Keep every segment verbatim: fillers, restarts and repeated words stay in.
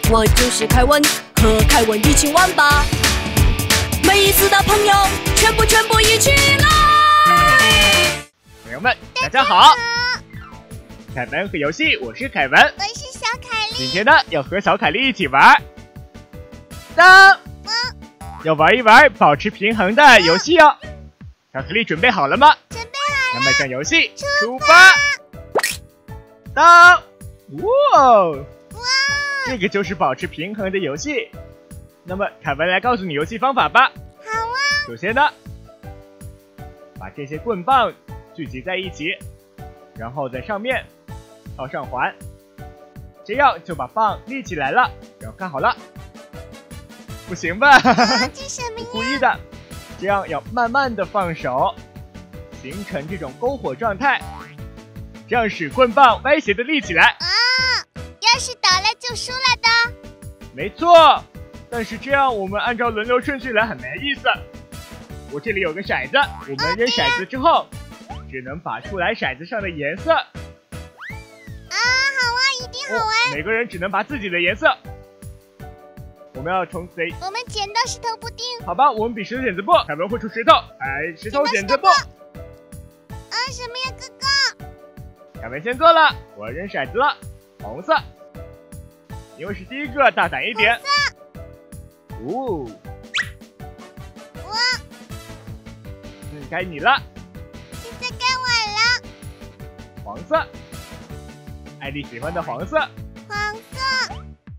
我就是凯文，和凯文一起玩吧。没意思的朋友，全部全部一起来！ 朋友们，大家好！凯文和游戏，我是凯文， 我是小凯莉。 今天呢，要和小凯莉一起玩。当，要玩一玩保持平衡的游戏哦。小凯莉准备好了吗？ 准备好了。 那么向游戏出发。 发。当，哇， 哇， 这个就是保持平衡的游戏。那么凯文来告诉你游戏方法吧。 好啊。 首先呢，把这些棍棒聚集在一起，然后在上面套上环，这样就把棒立起来了。然后看好了，不行吧？ 啊，这什么呀？ 故意的，这样要慢慢的放手，形成这种篝火状态，这样使棍棒歪斜的立起来。 啊，要是倒了就输了的。 没错，但是这样我们按照轮流顺序来很没意思。我这里有个骰子，我们扔骰子之后，只能把出来骰子上的颜色。 啊，好啊，一定好玩。 哦，每个人只能拔自己的颜色。我们要从谁？ 我们剪刀石头布丁。 好吧，我们比石头剪子布。凯文会出石头，哎，石头剪子布。 啊，什么呀，哥哥？ 凯文先做了，我要扔骰子了，红色，因为是第一个，大胆一点。哦， 我， 嗯，该你了。 现在该我了。 黄色，艾莉喜欢的黄色。 黄色。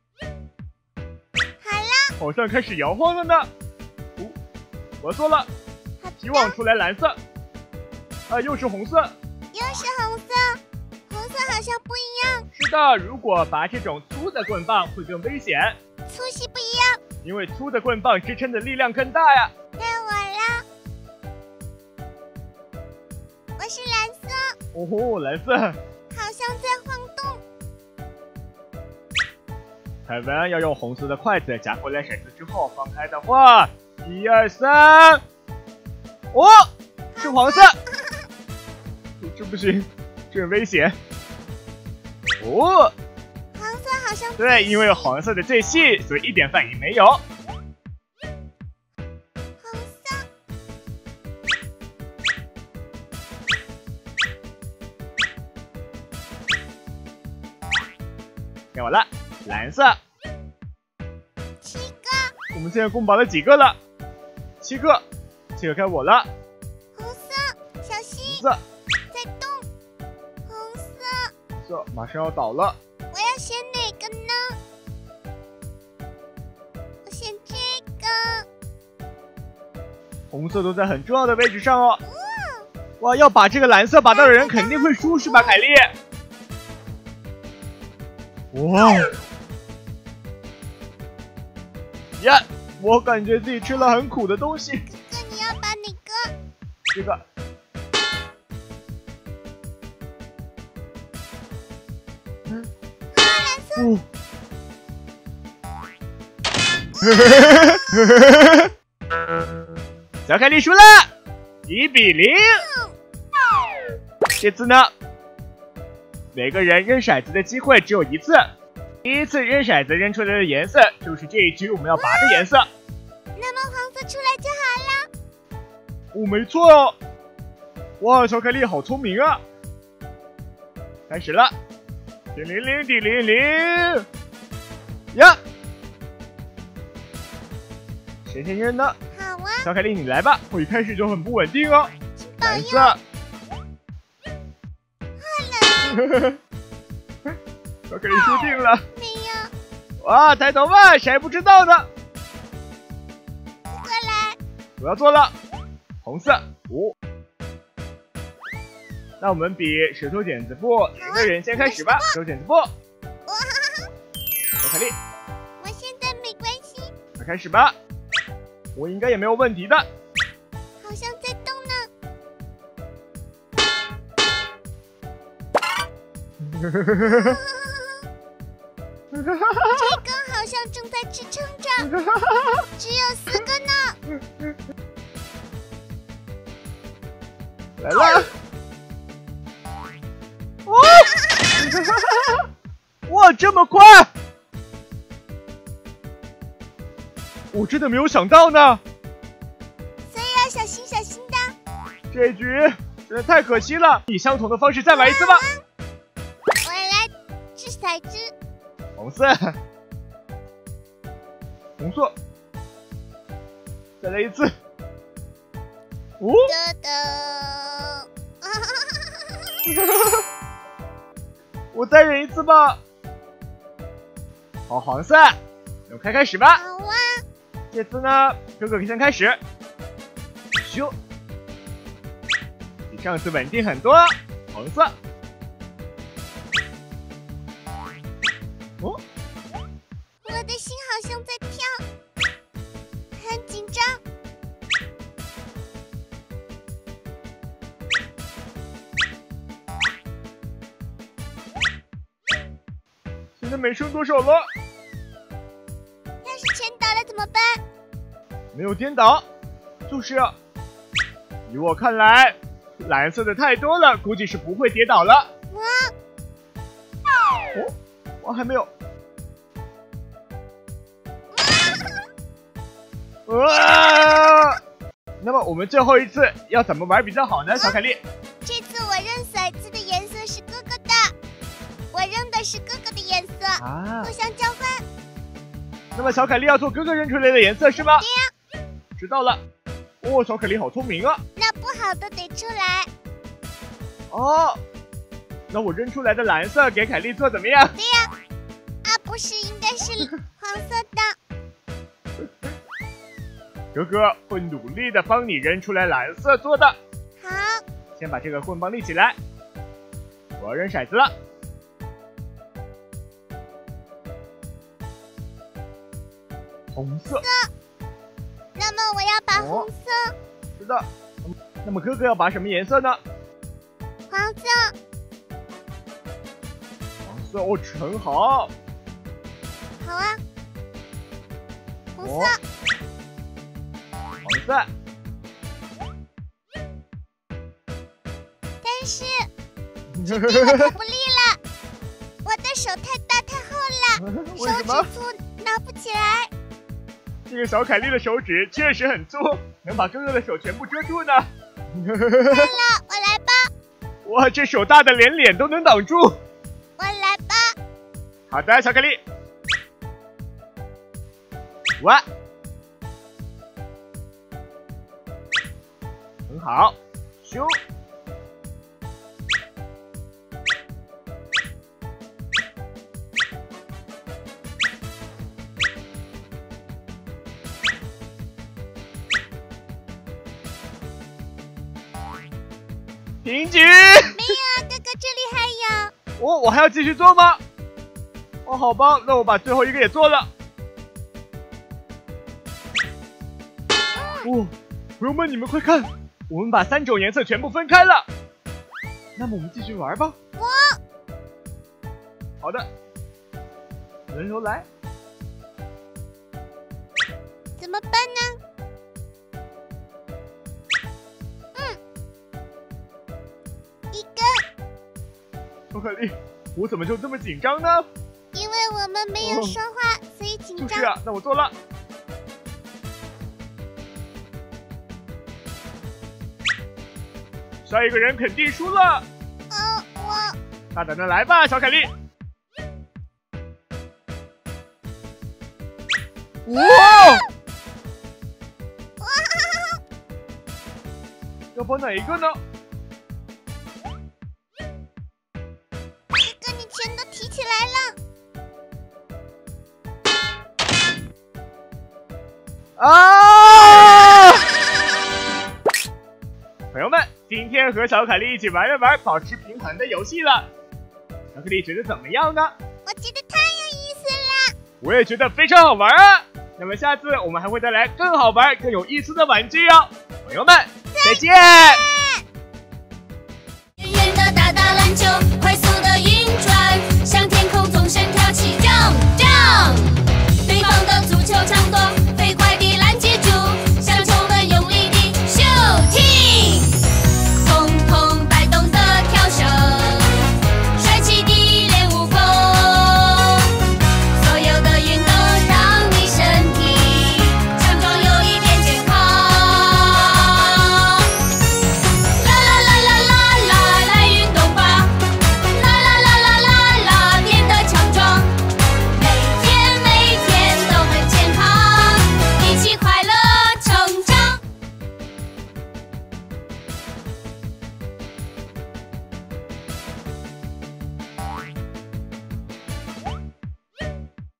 好了。 好像开始摇晃了呢。哦，我做了，希望出来蓝色。啊，又是红色。 又是红色，红色好像不一样。 是的，如果拔这种粗的棍棒会更危险。 粗细不一样， 因为粗的棍棒支撑的力量更大呀。 该我了，我是蓝色。 哦吼，蓝色， 好像在晃动。 凯文要用红色的筷子夹过来骰子之后放开的话，一二三，哦，是黄色。这不行，这很危险。哦， 黄色好像对，因为黄色的最细，所以一点反应没有。 红色， 该我了，蓝色。 七个。 我们现在共拔了几个了？七个，这个该我了。 红色，小心。 红色。 色马上要倒了， 我要选哪个呢？我选这个。 红色都在很重要的位置上哦。哇，要把这个蓝色拔到的人肯定会输，是吧，凯莉？哇呀，我感觉自己吃了很苦的东西。 哥哥，你要拔哪个？ 这个。哦，小凯莉输了，一比零。这次呢，每个人扔骰子的机会只有一次。第一次扔骰子扔出来的颜色就是这一局我们要拔的颜色。 那么黄色出来就好了。 哦，没错哦。哇，小凯莉好聪明啊！开始了。叮铃铃，叮铃铃，呀！谁先扔呢？ 好啊， 小凯莉你来吧，我一开始就很不稳定哦。蓝色。 好了。 小凯莉输定了。 没有。 哇，抬头吧，谁还不知道呢？ 过来。 我要做了，红色五。那我们比石头剪子布，一个人先开始吧。石头剪子布。 哇！ 小凯莉， 我现在没关系。 那开始吧，我应该也没有问题的。 好像在动呢。这根好像正在支撑着，只有四个呢。 来了。哇，这么快！ 我真的没有想到呢。 所以要小心小心的。 这一局真的太可惜了，以相同的方式再玩一次吧。 我来掷骰子。 红色，红色，再来一次。哦， 得得， 我再忍一次吧。好，黄色，我们开开始吧。 好啊。 这次呢，哥哥先开始。咻，比上次稳定很多。红色。哦， 我的心好像在跳，很紧张。 现在没剩多少了。 要是全倒了怎么办？ 没有颠倒，就是啊。以我看来，蓝色的太多了，估计是不会跌倒了。 哇！ 哦，我还没有。哇！那么我们最后一次要怎么玩比较好呢？小凯莉， 这次我扔骰子的颜色是哥哥的，我扔的是哥哥的颜色， 啊互相交换。 那么小凯莉要做哥哥扔出来的颜色是吗？ 对呀。 知道了。哦，小凯莉好聪明啊。 那不好的得出来。 哦，那我扔出来的蓝色给凯莉做怎么样？ 对呀。啊，不是，应该是黄色的。 哥哥会努力的帮你扔出来蓝色做的。 好。 先把这个棍棒立起来。我要扔骰子了。红色。 那么我要把红色。 是的。那么哥哥要把什么颜色呢？ 黄色。 黄色哦，很好。 好啊。红色。 哦黄色， 但是这对我可不利了，我的手太大太厚了， 为什么？ 手指粗拿不起来。 这个小凯莉的手指确实很粗，能把哥哥的手全部遮住呢。 算了，我来吧。 哇，这手大的连脸都能挡住。 我来吧。 好的，小凯莉。哇。很好，咻！平局。 没有啊，哥哥，这里还有。 哦，我还要继续做吗？哦，好吧，那我把最后一个也做了。哦，朋友们，你们快看！我们把三种颜色全部分开了，那么我们继续玩吧。 我好的，轮流来。 怎么办呢？嗯，一个。 小凯莉，我怎么就这么紧张呢？ 因为我们没有说话，哦、所以紧张。 就是啊，那我做了。下一个人肯定输了。 哦，我。 大胆的来吧，小凯莉。哇！ 哇！ 要帮哪一个呢？ 哥哥，你全都提起来了。 啊！朋友们，今天和小凯莉一起玩了玩保持平衡的游戏了，小凯莉觉得怎么样呢？ 我觉得太有意思了。 我也觉得非常好玩啊！那么下次我们还会带来更好玩、更有意思的玩具哦，朋友们，再见！ 圆圆的大大篮球。